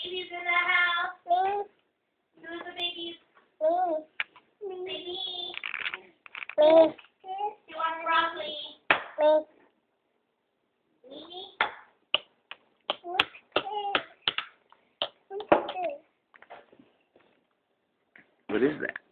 babies in the house? Who's the babies? Baby. You want broccoli? Mimi? What is that?